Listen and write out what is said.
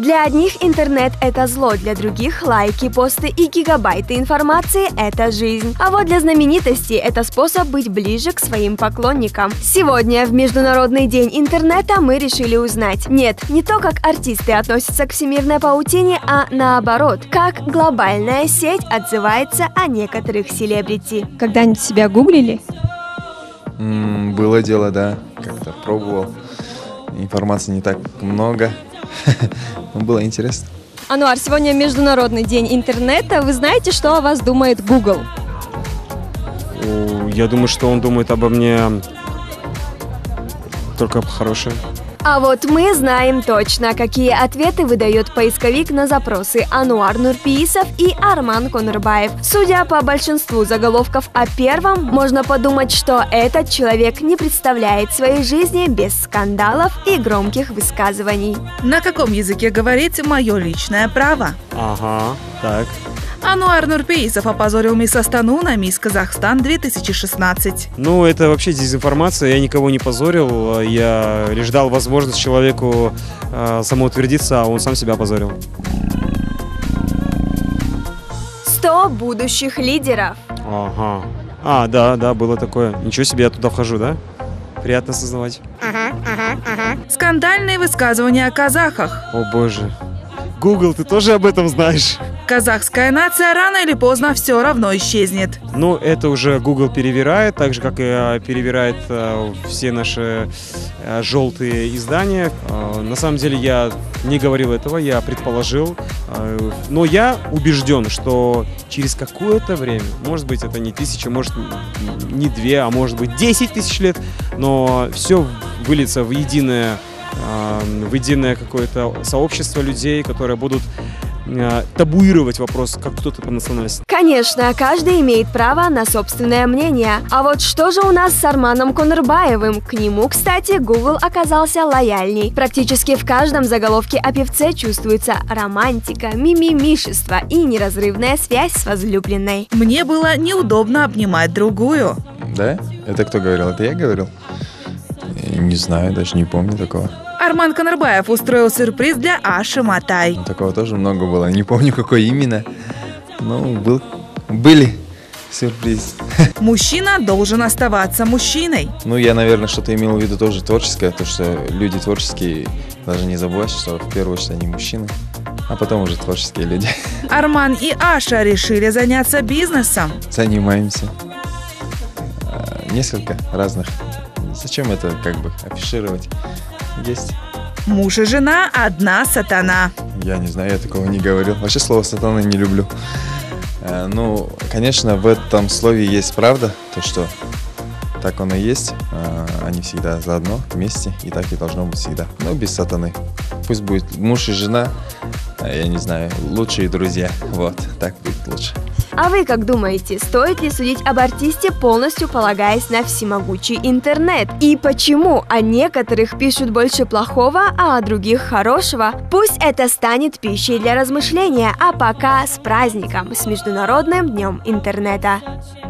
Для одних интернет – это зло, для других – лайки, посты и гигабайты информации – это жизнь. А вот для знаменитостей – это способ быть ближе к своим поклонникам. Сегодня, в Международный день интернета, мы решили узнать. Нет, не то, как артисты относятся к всемирной паутине, а наоборот, как глобальная сеть отзывается о некоторых селебрити. Когда-нибудь себя гуглили? Было дело, да. Как-то пробовал. Информации не так много. Но было интересно. Ануар, сегодня Международный день интернета. Вы знаете, что о вас думает Google? Я думаю, что он думает обо мне только хорошее. А вот мы знаем точно, какие ответы выдает поисковик на запросы Ануар Нурпеисов и Арман Конурбаев. Судя по большинству заголовков о первом, можно подумать, что этот человек не представляет своей жизни без скандалов и громких высказываний. На каком языке говорить «мое личное право»? Ага, так. Ануар Нурпеисов опозорил мисс Астану на мисс Казахстан 2016. Ну, это вообще дезинформация, я никого не позорил, я лишь дал возможность человеку самоутвердиться, а он сам себя опозорил. 100 будущих лидеров. Ага. Да, было такое. Ничего себе, я туда вхожу, да? Приятно осознавать. Скандальные высказывания о казахах. О боже. Google, ты тоже об этом знаешь? Казахская нация рано или поздно все равно исчезнет. Ну, это уже Google перевирает, так же, как и перевирает все наши желтые издания. На самом деле, я не говорил этого, я предположил. Но я убежден, что через какое-то время, может быть, это не 1000, может, не 2, а может быть 10 тысяч лет, но все выльется в единое какое-то сообщество людей, которые будут табуировать вопрос, как кто-то по национальности. Конечно, каждый имеет право на собственное мнение. А вот что же у нас с Арманом Конурбаевым? К нему, кстати, Google оказался лояльней. Практически в каждом заголовке о певце чувствуется романтика, мимимишество и неразрывная связь с возлюбленной. Мне было неудобно обнимать другую. Да? Это кто говорил? Это я говорил? Не знаю, даже не помню такого. Арман Конурбаев устроил сюрприз для Аши Матай. Такого тоже много было. Не помню, какой именно. Но были сюрприз. Мужчина должен оставаться мужчиной. Ну, я, наверное, что-то имел в виду тоже творческое. То, что люди творческие, даже не забывать, что в первую очередь они мужчины, а потом уже творческие люди. Арман и Аша решили заняться бизнесом. Занимаемся. Несколько разных. Зачем это афишировать? Есть. Муж и жена – одна сатана. Я не знаю, я такого не говорил. Вообще слово «сатана» не люблю. Ну, конечно, в этом слове есть правда, то, что так оно и есть. Они всегда заодно, вместе, и так и должно быть всегда. Но без сатаны. Пусть будет муж и жена, я не знаю, лучшие друзья. Вот, так будет лучше. А вы как думаете, стоит ли судить об артисте, полностью полагаясь на всемогучий интернет? И почему о некоторых пишут больше плохого, а о других хорошего? Пусть это станет пищей для размышления, а пока с праздником, с Международным днем интернета!